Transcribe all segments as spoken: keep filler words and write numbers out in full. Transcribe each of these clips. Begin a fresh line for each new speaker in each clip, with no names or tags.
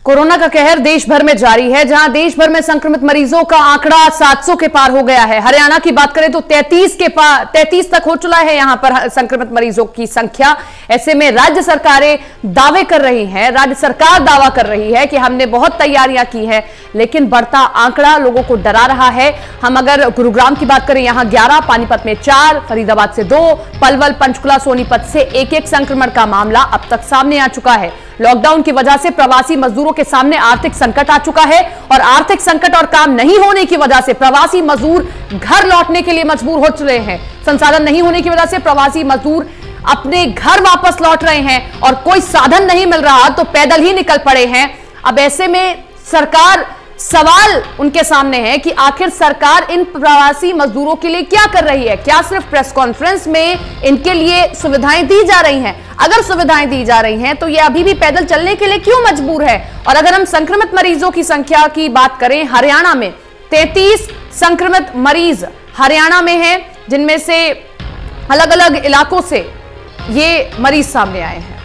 Corona का कहर देश भर में जारी है, जहां देश भर में संक्रमित मरीजों का आंकड़ा सात सौ के पार हो गया है। हरियाणा की बात करें तो तैंतीस के पार तैंतीस तक हो चुका है यहां पर संक्रमित मरीजों की संख्या। ऐसे में राज्य सरकारें दावे कर रही हैं, राज्य सरकार दावा कर रही है कि हमने बहुत तैयारियां की है, लेकिन बढ़ता आंकड़ा लोगों को डरा रहा है। हम अगर गुरुग्राम की बात करें, यहां ग्यारह, पानीपत में चार, फरीदाबाद से दो, पलवल, पंचकुला, सोनीपत से एक एक संक्रमण का मामला अब तक सामने आ चुका है। लॉकडाउन की वजह से प्रवासी मजदूरों के सामने आर्थिक संकट आ चुका है और आर्थिक संकट और काम नहीं होने की वजह से प्रवासी मजदूर घर लौटने के लिए मजबूर हो चुके हैं। संसाधन नहीं होने की वजह से प्रवासी मजदूर अपने घर वापस लौट रहे हैं और कोई साधन नहीं मिल रहा तो पैदल ही निकल पड़े हैं। अब ऐसे में सरकार, सवाल उनके सामने है कि आखिर सरकार इन प्रवासी मजदूरों के लिए क्या कर रही है। क्या सिर्फ प्रेस कॉन्फ्रेंस में इनके लिए सुविधाएं दी जा रही हैं? अगर सुविधाएं दी जा रही हैं तो ये अभी भी पैदल चलने के लिए क्यों मजबूर है? और अगर हम संक्रमित मरीजों की संख्या की बात करें, हरियाणा में तैंतीस संक्रमित मरीज हरियाणा में हैं, जिनमें से अलग अलग इलाकों से ये मरीज सामने आए हैं।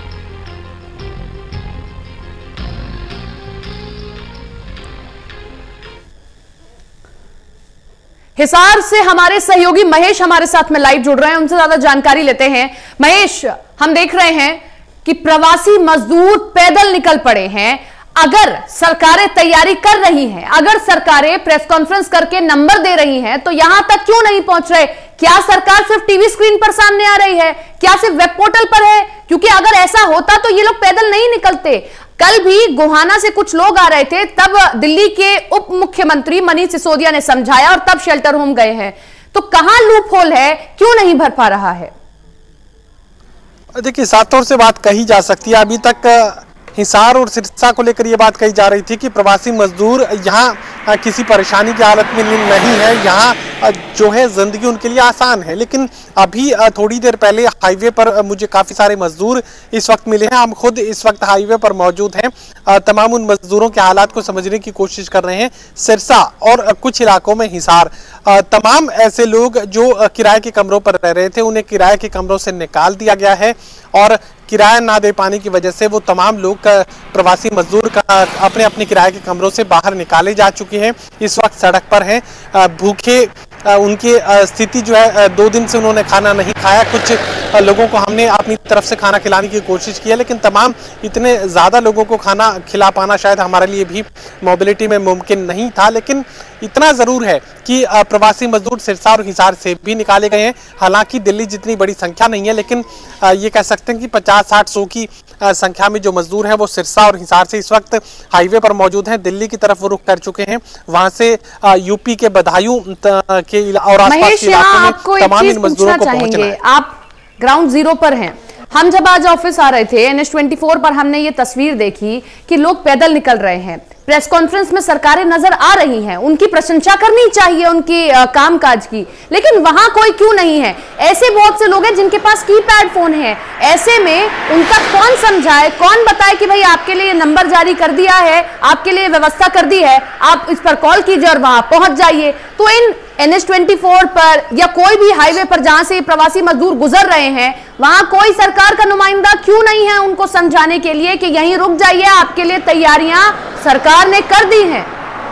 हिसार से हमारे सहयोगी महेश हमारे साथ में लाइव जुड़ रहे हैं, उनसे ज्यादा जानकारी लेते हैं। महेश, हम देख रहे हैं कि प्रवासी मजदूर पैदल निकल पड़े हैं। अगर सरकारें तैयारी कर रही हैं, अगर सरकारें प्रेस कॉन्फ्रेंस करके नंबर दे रही हैं, तो यहां तक क्यों नहीं पहुंच रहे? क्या सरकार सिर्फ टीवी स्क्रीन पर सामने आ रही है? क्या सिर्फ वेब पोर्टल पर है? क्योंकि अगर ऐसा होता तो ये लोग पैदल नहीं निकलते। कल भी गोहाना से कुछ लोग आ रहे थे, तब दिल्ली के उप मुख्यमंत्री मनीष सिसोदिया ने समझाया और तब शेल्टर होम गए हैं। तो कहां लूप होल है, क्यों नहीं भर पा रहा है?
देखिए, साफ तौर से बात कही जा सकती है। अभी तक हिसार और सिरसा को लेकर ये बात कही जा रही थी कि प्रवासी मजदूर यहाँ किसी परेशानी की हालत में नहीं है, यहाँ जो है जिंदगी उनके लिए आसान है। लेकिन अभी थोड़ी देर पहले हाईवे पर मुझे काफ़ी सारे मजदूर इस वक्त मिले हैं। हम खुद इस वक्त हाईवे पर मौजूद हैं, तमाम उन मजदूरों के हालात को समझने की कोशिश कर रहे हैं। सिरसा और कुछ इलाकों में हिसार, तमाम ऐसे लोग जो किराए के कमरों पर रह रहे थे, उन्हें किराए के कमरों से निकाल दिया गया है और किराया ना दे पाने की वजह से वो तमाम लोग प्रवासी मजदूर का अपने अपने किराए के कमरों से बाहर निकाले जा चुके हैं। इस वक्त सड़क पर हैं, भूखे। उनकी स्थिति जो है, दो दिन से उन्होंने खाना नहीं खाया। कुछ लोगों को हमने अपनी तरफ से खाना खिलाने की कोशिश की है, लेकिन तमाम इतने ज़्यादा लोगों को खाना खिला पाना शायद हमारे लिए भी मोबिलिटी में मुमकिन नहीं था। लेकिन इतना ज़रूर है कि प्रवासी मजदूर सिरसा और हिसार से भी निकाले गए हैं। हालांकि दिल्ली जितनी बड़ी संख्या नहीं है, लेकिन ये कह सकते हैं कि पचास साठ सौ की संख्या में जो मजदूर हैं वो सिरसा और हिसार से इस वक्त हाईवे पर मौजूद हैं। दिल्ली की तरफ वो रुख कर चुके हैं, वहां से यूपी के बदायूं के और आसपास के इलाकों में तमाम इन मजदूरों को पहुंचना है।
आप ग्राउंड जीरो पर हैं। हम जब आज ऑफिस आ रहे थे एन एच चौबीस पर, हमने ये तस्वीर देखी कि लोग पैदल निकल रहे हैं। प्रेस कॉन्फ्रेंस में सरकारें नजर आ रही हैं, उनकी प्रशंसा करनी चाहिए उनकी आ, कामकाज की, लेकिन वहां कोई क्यों नहीं है? ऐसे बहुत से लोग हैं जिनके पास कीपैड फोन है। ऐसे में उनका कौन समझाए, कौन बताए कि भाई आपके लिए नंबर जारी कर दिया है, आपके लिए व्यवस्था कर दी है, आप इस पर कॉल कीजिए और वहां पहुंच जाइए। तो इन एन एच चौबीस पर या कोई भी हाईवे पर जहां से प्रवासी मजदूर गुजर रहे हैं, वहां कोई सरकार का नुमाइंदा क्यों नहीं है उनको समझाने के लिए कि यहीं रुक जाइए, आपके लिए तैयारियां सरकार ने कर दी हैं?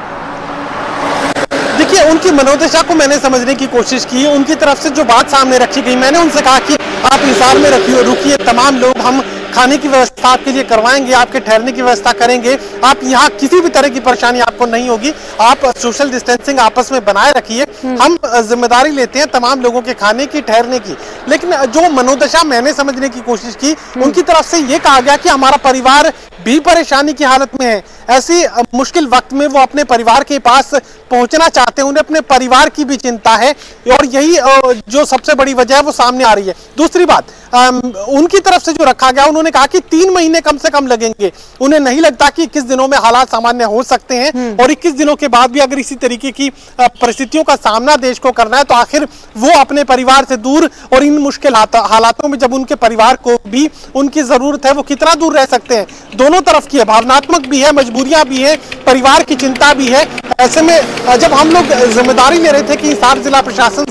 देखिए, उनकी मनोदशा को मैंने समझने की कोशिश की। उनकी तरफ से जो बात सामने रखी गई, मैंने उनसे कहा कि आप हिसार में रखिए, रुकिए, तमाम लोग हम खाने की व्यवस्था आपके लिए करवाएंगे, आपके ठहरने की व्यवस्था करेंगे, आप यहाँ किसी भी तरह की परेशानी आपको नहीं होगी, आप सोशल डिस्टेंसिंग आपस में बनाए रखिए, हम जिम्मेदारी लेते हैं तमाम लोगों के खाने की, ठहरने की। लेकिन जो मनोदशा मैंने समझने की कोशिश की, उनकी तरफ से ये कहा गया कि हमारा परिवार भी परेशानी की हालत में है, ऐसी मुश्किल वक्त में वो अपने परिवार के पास पहुंचना चाहते हैं, उन्हें अपने परिवार की भी चिंता है और यही जो सबसे बड़ी वजह है वो सामने आ रही है। दूसरी बात, उनकी तरफ से जो रखा गया, उन्होंने कहा कि तीन महीने कम से कम लगेंगे। उन्हें नहीं लगता कि इक्कीस दिनों में हालात सामान्य हो सकते हैं और इक्कीस दिनों के बाद भी अगर इसी तरीके की परिस्थितियों का सामना देश को करना है तो आखिर वो अपने परिवार से दूर और इन मुश्किल हालातों में जब उनके परिवार को भी उनकी जरूरत है वो कितना दूर रह सकते हैं? दोनों तरफ की है, भावनात्मक भी है, मजबूरियां भी है, परिवार की चिंता भी है। ऐसे में जब हम लोग जिम्मेदारी ले रहे थे कि हिसार जिला प्रशासन से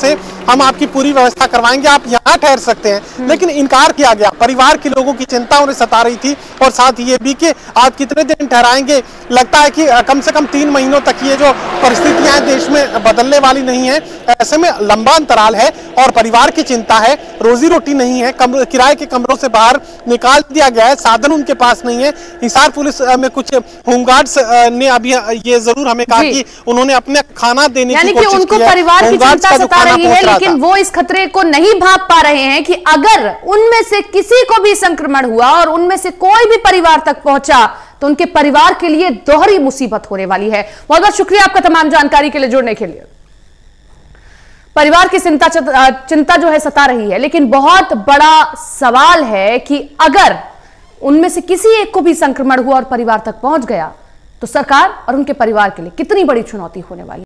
हम आपकी पूरी व्यवस्था करवाएंगे, आप यहाँ ठहर सकते हैं। लेकिन इनकार किया गया। परिवार के लोगों की चिंता उन्हें सता रही थी और साथ ये भी कि आप कितने दिन ठहराएंगे। लगता है कि कम से कम तीन महीनों तक ये जो परिस्थितियां देश में बदलने वाली नहीं है। ऐसे में लंबा अंतराल है और परिवार की चिंता है, रोजी रोटी नहीं है, कम, किराए के कमरों से बाहर निकाल दिया गया है, साधन उनके पास नहीं है। हिसार पुलिस में कुछ होमगार्ड्स ने अभी ये जरूर हमें कहा कि उन्होंने अपने खाना देने की कोशिश की है।
उनको परिवार की चिंता सता रही है, लेकिन वो इस खतरे को नहीं भांप पा रहे हैं कि अगर उनमें से किसी को भी संक्रमण हुआ और उनमें से कोई भी परिवार तक पहुंचा तो उनके परिवार के लिए दोहरी मुसीबत होने वाली है। बहुत बहुत शुक्रिया आपका तमाम जानकारी के लिए जुड़ने के लिए। परिवार की चिंता चिंता जो है सता रही है, लेकिन बहुत बड़ा सवाल है कि अगर उनमें से किसी एक को भी संक्रमण हुआ और परिवार तक पहुंच गया तो सरकार और उनके परिवार के लिए कितनी बड़ी चुनौती होने वाली है।